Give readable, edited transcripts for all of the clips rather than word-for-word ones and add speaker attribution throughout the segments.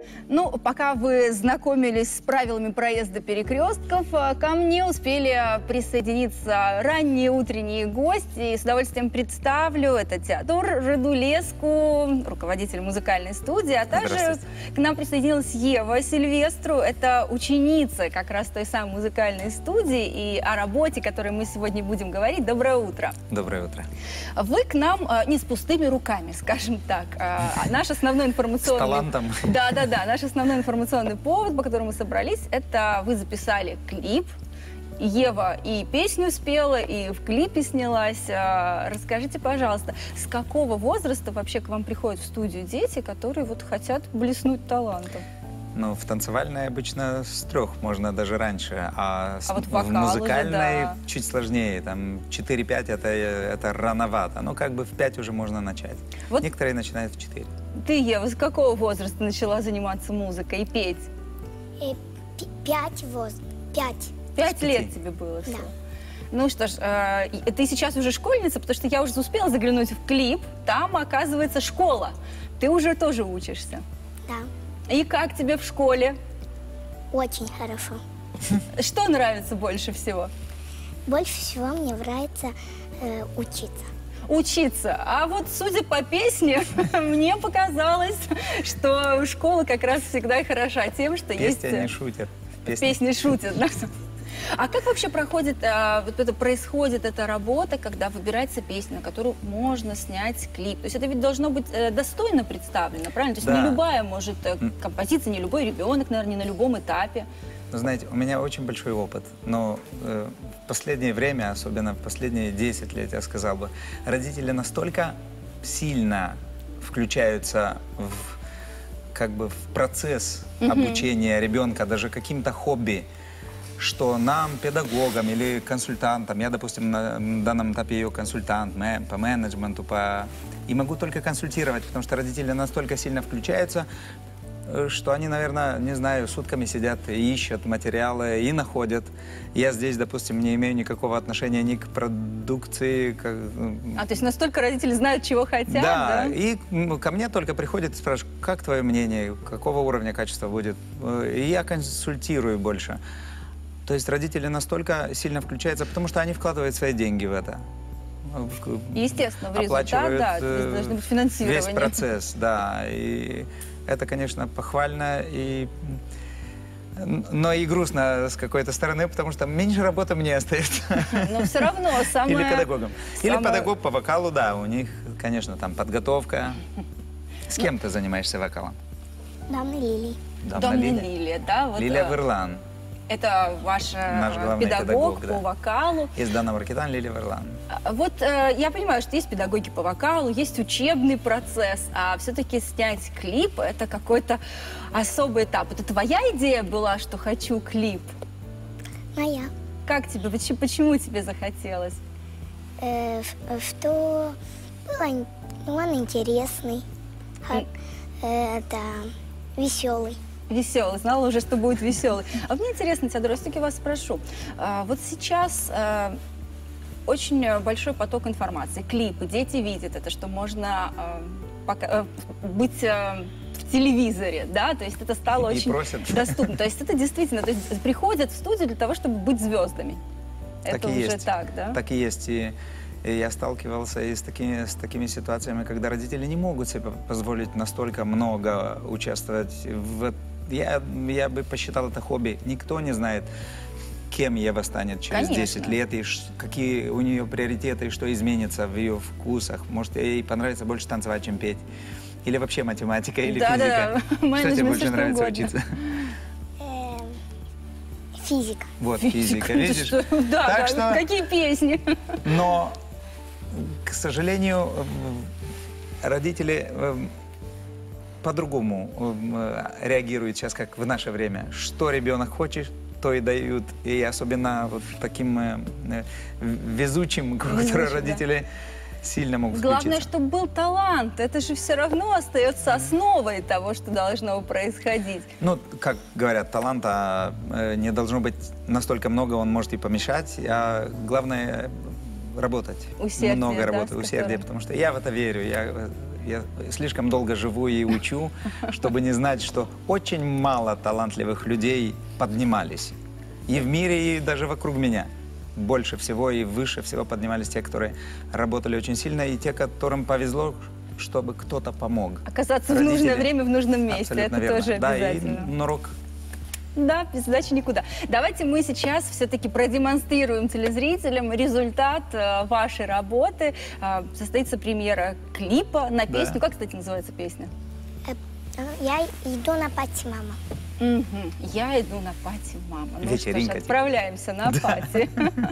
Speaker 1: Ну, пока вы знакомились с правилами проезда перекрестков, ко мне успели присоединиться ранние утренние гости. И с удовольствием представлю. Это Теодор Радулеску, руководитель музыкальной студии. А также к нам присоединилась Ева Сильвестру. Это ученица как раз той самой музыкальной студии. И о работе, о которой мы сегодня будем говорить. Доброе утро.
Speaker 2: Доброе утро.
Speaker 1: Вы к нам не с пустыми руками, скажем так. Наш основной информационный...
Speaker 2: С талантом.
Speaker 1: Да-да-да. Наш основной информационный повод, по которому мы собрались, это вы записали клип. Ева и песню спела, и в клипе снялась. Расскажите, пожалуйста, с какого возраста вообще к вам приходят в студию дети, которые вот хотят блеснуть талантом?
Speaker 2: Ну, в танцевальной обычно с 3 можно даже раньше,
Speaker 1: вот
Speaker 2: в музыкальной
Speaker 1: уже, да,
Speaker 2: чуть сложнее. Там 4-5 это рановато, но как бы в 5 уже можно начать. Вот. Некоторые начинают в 4.
Speaker 1: Ты, Ева, с какого возраста начала заниматься музыкой и петь?
Speaker 3: 5
Speaker 1: лет тебе было всего?
Speaker 3: Да.
Speaker 1: Ну что ж, ты сейчас уже школьница, потому что я уже успела заглянуть в клип. Там, оказывается, школа. Ты уже тоже учишься.
Speaker 3: Да.
Speaker 1: И как тебе в школе?
Speaker 3: Очень хорошо.
Speaker 1: Что нравится больше всего?
Speaker 3: Больше всего мне нравится учиться.
Speaker 1: Учиться. А вот, судя по песне, мне показалось, что школа как раз всегда хороша тем, что есть...
Speaker 2: Песни не шутят.
Speaker 1: Песни шутят, да? А как вообще происходит эта работа, когда выбирается песня, на которую можно снять клип? То есть это ведь должно быть достойно представлено, правильно? То есть
Speaker 2: да.
Speaker 1: Не любая может композиция, не любой ребенок, наверное, не на любом этапе.
Speaker 2: Ну, знаете, у меня очень большой опыт, но в последнее время, особенно в последние 10 лет, я сказал бы, родители настолько сильно включаются в процесс обучения ребенка, даже каким-то хобби, что нам, педагогам или консультантам, я, допустим, на данном этапе ее консультант по менеджменту, и могу только консультировать, потому что родители настолько сильно включаются, что они, наверное, не знаю, сутками сидят и ищут материалы, и находят. Я здесь, допустим, не имею никакого отношения ни к продукции.
Speaker 1: То есть настолько родители знают, чего хотят, да?
Speaker 2: Да, и ко мне только приходят и спрашивают, как твое мнение, какого уровня качества будет. И я консультирую больше. То есть родители настолько сильно включаются, потому что они вкладывают свои деньги в это.
Speaker 1: Естественно, в результат, да, здесь должно быть финансирование.
Speaker 2: Весь процесс, да. И это, конечно, похвально, но и грустно с какой-то стороны, потому что меньше работы мне остается.
Speaker 1: Но все равно самое...
Speaker 2: Или педагогам. Или педагог по вокалу, да, у них, конечно, там подготовка. С кем ты занимаешься вокалом?
Speaker 3: Дамна Лилия.
Speaker 1: Дамна Лилия, да? Вот,
Speaker 2: Лилия Верлан.
Speaker 1: Это ваш педагог по вокалу.
Speaker 2: Из Дана Маркетан Лилия Верлан.
Speaker 1: Вот я понимаю, что есть педагоги по вокалу, есть учебный процесс, а все-таки снять клип – это какой-то особый этап. Это твоя идея была, что хочу клип?
Speaker 3: Моя.
Speaker 1: Как тебе, почему тебе захотелось?
Speaker 3: Что он интересный, это веселый.
Speaker 1: Веселый, знала уже, что будет веселый. А мне интересно, Теодор, я все-таки вас спрошу. Вот сейчас очень большой поток информации, клипы, дети видят это, что можно быть в телевизоре, да, то есть это стало
Speaker 2: и
Speaker 1: очень доступно. То есть это действительно, то есть приходят в студию для того, чтобы быть звездами. Это уже так, да? Так
Speaker 2: и есть. И я сталкивался и с такими ситуациями, когда родители не могут себе позволить настолько много участвовать в... Я бы посчитал это хобби. Никто не знает, кем Ева станет через 10 лет, и какие у нее приоритеты, и что изменится в ее вкусах. Может, ей понравится больше танцевать, чем петь. Или вообще математика, или физика. Что тебе больше нравится учиться?
Speaker 3: Физика.
Speaker 2: Вот, физика, видишь?
Speaker 1: Да, какие песни?
Speaker 2: Но, к сожалению, родители по-другому реагируют сейчас, как в наше время. Что ребенок хочет, то и дают. И особенно вот таким везучим, которые родители сильно могут включиться.
Speaker 1: Главное, чтобы был талант. Это же все равно остается основой того, что должно происходить.
Speaker 2: Ну, как говорят, таланта не должно быть настолько много, он может и помешать. А главное работать.
Speaker 1: Усердие,
Speaker 2: много
Speaker 1: да,
Speaker 2: работать, усердие, потому что я в это верю. я слишком долго живу и учу, чтобы не знать, что очень мало талантливых людей поднимались. И в мире, и даже вокруг меня. Больше всего и выше всего поднимались те, которые работали очень сильно, и те, которым повезло, чтобы кто-то помог.
Speaker 1: Оказаться в
Speaker 2: Родители.
Speaker 1: нужное время в нужном месте.
Speaker 2: Абсолютно
Speaker 1: Это
Speaker 2: верно.
Speaker 1: тоже
Speaker 2: Да,
Speaker 1: обязательно.
Speaker 2: и урок.
Speaker 1: Да, без задачи никуда. Давайте мы сейчас все-таки продемонстрируем телезрителям результат вашей работы. Состоится премьера клипа на песню. Как, кстати, называется песня?
Speaker 3: Я иду на пати, мама.
Speaker 1: Мгм. Я иду на пати, мама. Ну что ж,
Speaker 2: Вечеринка, типа.
Speaker 1: отправляемся на пати.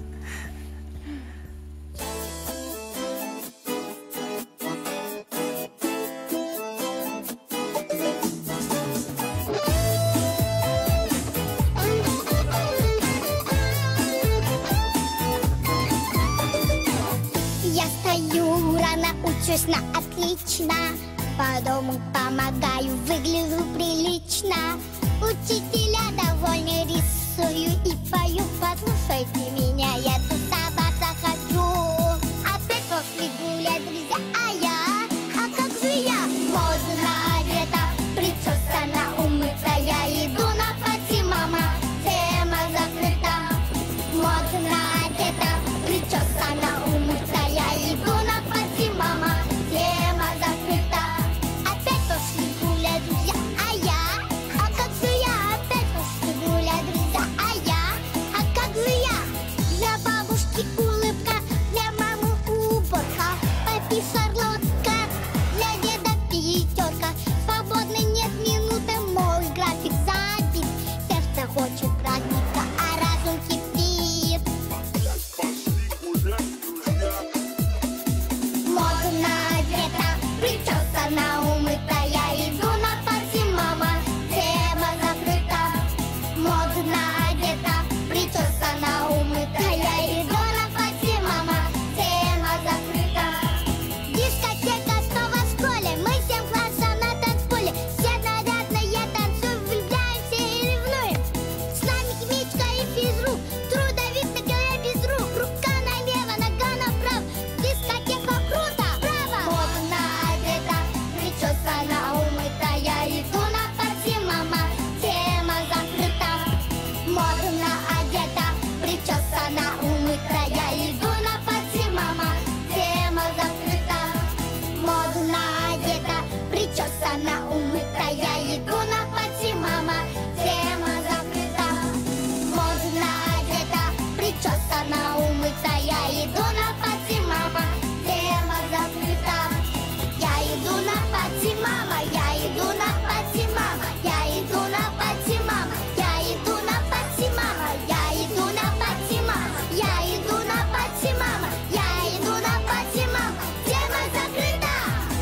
Speaker 3: Я стою рано, учусь на отлично. По дому помогаю, выгляжу прилично. Учителя довольны, рисую и пою. Послушайте меня, я тусоваться хочу. Опять пошли гулять, друзья, а я? А как же я? Модно одета, причесана, умыта. Я иду на пати, мама, тема закрыта. Модно одета, причесана, умыта. Я иду на пати, мама, тема закрыта. Опять пошли гулять, друзья, а я? А как же я? Опять пошли гулять, друзья, а я? А как же я? Для бабушки улыбка, для мамы уборка. Папе шарлотка, для деда пятерка. Свободной нет минуты, мой график забит. Сердце хочет праздника, а разум кипит. Модно одета, причесана, умыта. Я иду на пати, мама, тема закрыта. Модно одета, причесана, умыта. Я иду на пати, мама, тема закрыта. Дискотека снова в школе, мы 7 классов на танцполе. Все нарядные танцуем, влюбляемся и ревнуем. С нами химичка и физрук, трудовик на голове без рук. Рука налево, нога направо, дискотека круто, браво! Модно одета, причесана, умыта. Я иду на пати, мама, тема закрыта. Модно одета, причесана, умыта. Я иду на пати, мама, тема закрыта. Модно одета, причесана, умыта. Я иду на пати, мама, тема закрыта. Модно одета, причесана, умыта. Я иду на пати, мама, тема закрыта. Я иду на пати, мама, я иду на пати, мама, я иду на пати, мама, я иду на пати, мама, я иду на пати, мама, я иду на пати, мама, я иду на пати, мама, тема закрыта.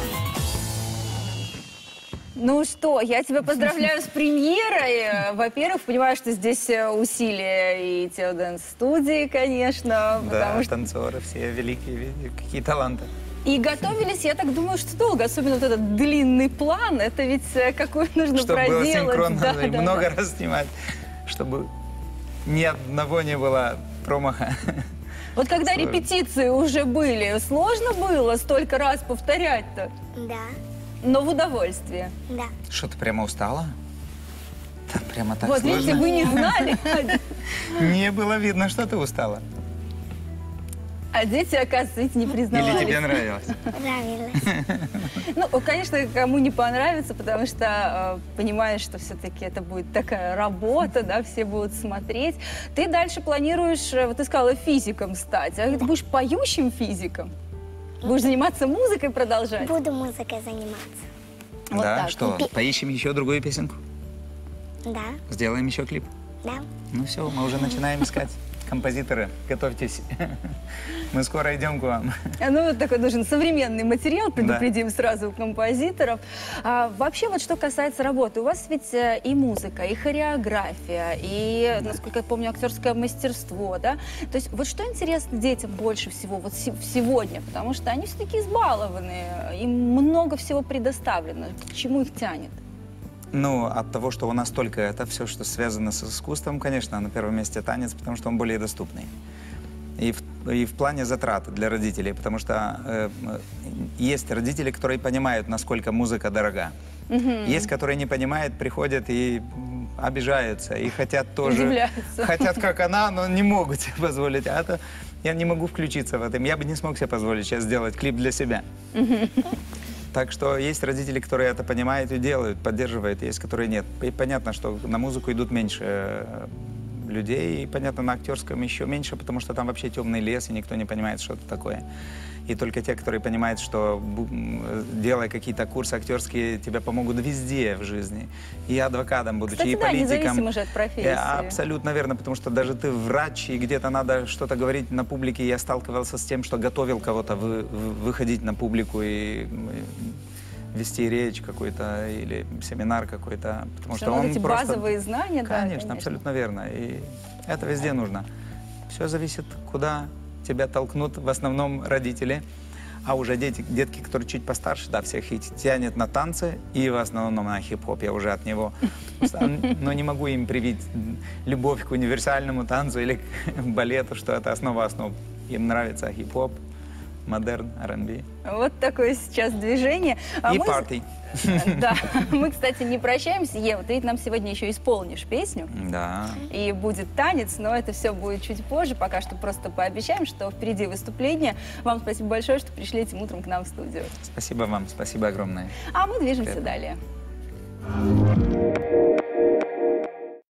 Speaker 1: Ну что, я тебя поздравляю с премьерой. Во-первых, понимаю, что здесь усилия и Теоденс-студии, конечно,
Speaker 2: Да,
Speaker 1: потому что...
Speaker 2: танцоры все великие, какие таланты.
Speaker 1: И готовились, я так думаю, что долго, особенно вот этот длинный план, это ведь какой нужно
Speaker 2: Чтобы было
Speaker 1: проделать.
Speaker 2: синхронно,
Speaker 1: Да,
Speaker 2: и
Speaker 1: да,
Speaker 2: много
Speaker 1: да.
Speaker 2: раз снимать, чтобы ни одного не было промаха.
Speaker 1: Вот когда
Speaker 2: Сложно.
Speaker 1: репетиции уже были, сложно было столько раз повторять-то,
Speaker 3: Да,
Speaker 1: но в удовольствие.
Speaker 3: да.
Speaker 2: Что, ты прямо устала? Да, прямо так
Speaker 1: Вот
Speaker 2: сложно.
Speaker 1: видите, вы не знали,
Speaker 2: Не было видно, что ты устала.
Speaker 1: а дети, оказывается, не
Speaker 2: Или
Speaker 1: признавались.
Speaker 2: тебе нравилось?
Speaker 3: Нравилось.
Speaker 1: Ну, конечно, кому не понравится, потому что понимаешь, что все-таки это будет такая работа, да, все будут смотреть. Ты дальше планируешь, вот ты сказала, физиком стать, а ты будешь поющим физиком? Будешь заниматься музыкой, продолжать?
Speaker 3: Буду музыкой заниматься.
Speaker 1: Вот
Speaker 2: Да,
Speaker 1: так.
Speaker 2: что, поищем еще другую песенку?
Speaker 3: Да,
Speaker 2: Сделаем еще клип?
Speaker 3: да.
Speaker 2: Ну все, мы уже начинаем искать. Композиторы, готовьтесь. Мы скоро идем к вам.
Speaker 1: Ну, вот такой нужен современный материал, предупредим сразу у композиторов. Вообще, вот что касается работы, у вас ведь и музыка, и хореография, и, насколько я помню, актерское мастерство, да? То есть вот что интересно детям больше всего вот сегодня? Потому что они все-таки избалованы, им много всего предоставлено. К чему их тянет?
Speaker 2: Ну, от того, что у нас только это, все, что связано с искусством, конечно, на первом месте танец, потому что он более доступный. И и в плане затрат для родителей, потому что есть родители, которые понимают, насколько музыка дорога. Есть, которые не понимают, приходят и обижаются, и хотят тоже...
Speaker 1: Удивляются.
Speaker 2: Хотят, как она, но не могут себе позволить. А это я не могу включиться в это. Я бы не смог себе позволить сейчас сделать клип для себя. Так что есть родители, которые это понимают и делают, поддерживают, есть, которые нет. И понятно, что на музыку идут меньше людей, и, понятно, на актерском еще меньше, потому что там вообще темный лес, и никто не понимает, что это такое. И только те, которые понимают, что, делая какие-то курсы актерские, тебе помогут везде в жизни. И адвокатом будучи,
Speaker 1: Кстати,
Speaker 2: и
Speaker 1: да,
Speaker 2: политиком.
Speaker 1: независимо же от профессии.
Speaker 2: Абсолютно верно, потому что даже ты врач, и где-то надо что-то говорить на публике. Я сталкивался с тем, что готовил кого-то выходить на публику и вести речь какой-то или семинар какой-то. Потому что
Speaker 1: вот
Speaker 2: он
Speaker 1: эти
Speaker 2: просто...
Speaker 1: базовые знания, да,
Speaker 2: Конечно, абсолютно верно. И это везде нужно. Все зависит, куда тебя толкнут в основном родители. А уже детки, которые чуть постарше, да, всех их тянет на танцы и в основном на хип-хоп. Я уже от него. Но не могу им привить любовь к универсальному танцу или к балету, что это основа основ. Им нравится хип-хоп, модерн, R&B.
Speaker 1: Вот такое сейчас движение.
Speaker 2: И парти.
Speaker 1: Да, мы, кстати, не прощаемся. Ева, ты ведь нам сегодня еще исполнишь песню.
Speaker 2: Да.
Speaker 1: И будет танец, но это все будет чуть позже. Пока что просто пообещаем, что впереди выступление. Вам спасибо большое, что пришли этим утром к нам в студию.
Speaker 2: Спасибо вам, спасибо огромное.
Speaker 1: А мы движемся далее.